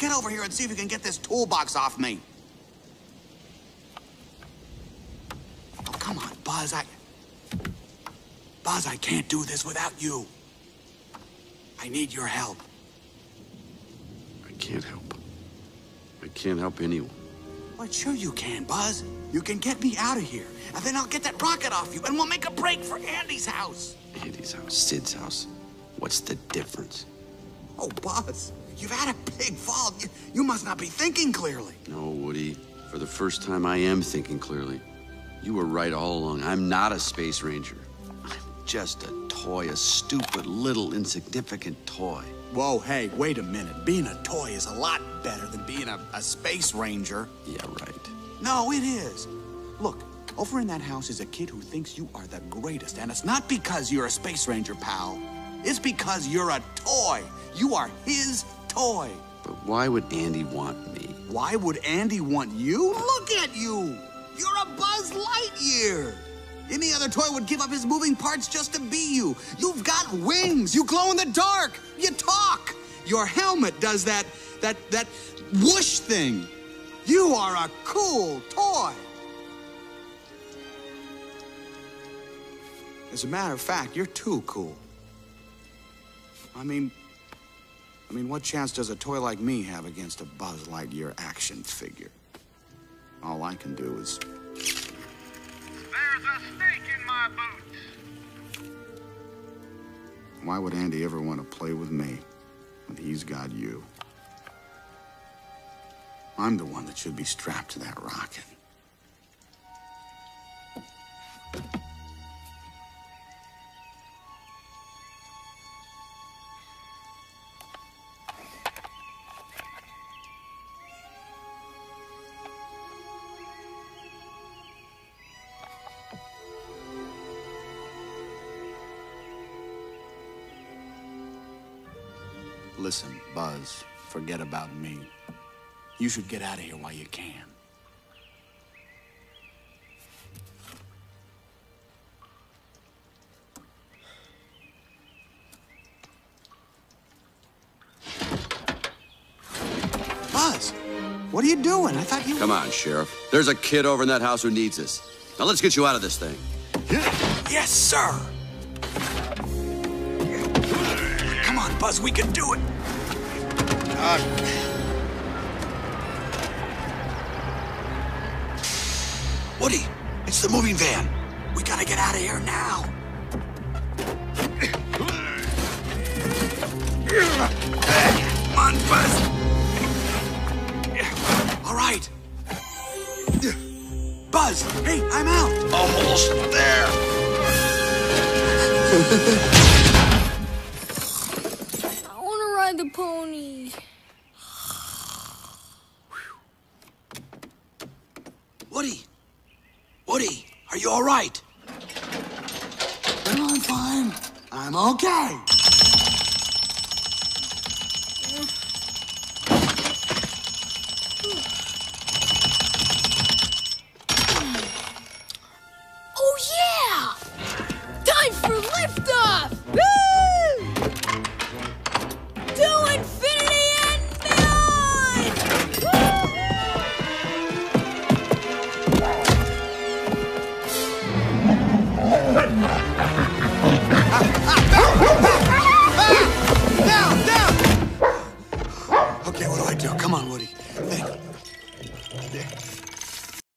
get over here and see if you can get this toolbox off me. Oh, come on, Buzz, Buzz, I can't do this without you. I need your help. I can't help. I can't help anyone. Well, sure you can, Buzz. You can get me out of here, and then I'll get that rocket off you, and we'll make a break for Andy's house. Andy's house, Sid's house. What's the difference? Oh, Buzz, you've had a big fall. You must not be thinking clearly. No, Woody. For the first time, I am thinking clearly. You were right all along. I'm not a space ranger. I'm just a toy, a stupid, little, insignificant toy. Whoa, hey, wait a minute. Being a toy is a lot better than being a space ranger. Yeah, right. No, it is. Look, over in that house is a kid who thinks you are the greatest, and it's not because you're a space ranger, pal. It's because you're a toy. You are his toy. But why would Andy want me? Why would Andy want you? Look at you. You're a Buzz Lightyear. Any other toy would give up his moving parts just to be you. You've got wings. You glow in the dark. You talk. Your helmet does that whoosh thing. You are a cool toy. As a matter of fact, you're too cool. I mean, what chance does a toy like me have against a Buzz Lightyear action figure? All I can do is... There's a snake in my boots. Why would Andy ever want to play with me when he's got you? I'm the one that should be strapped to that rocket. Listen, Buzz, forget about me. You should get out of here while you can. Buzz, what are you doing? I thought you... Come on, Sheriff. There's a kid over in that house who needs us. Now let's get you out of this thing. Yes, sir. Come on, Buzz, we can do it. Woody, it's the moving van. We gotta get out of here now. Come on, Buzz. All right. Buzz, hey, I'm out. Almost there. I want to ride the pony. Woody, are you all right? I'm fine. I'm okay. Oh, yeah! Time for liftoff! Woo! To infinity and beyond! Woo! Down! Okay, what do I do? Come on, Woody.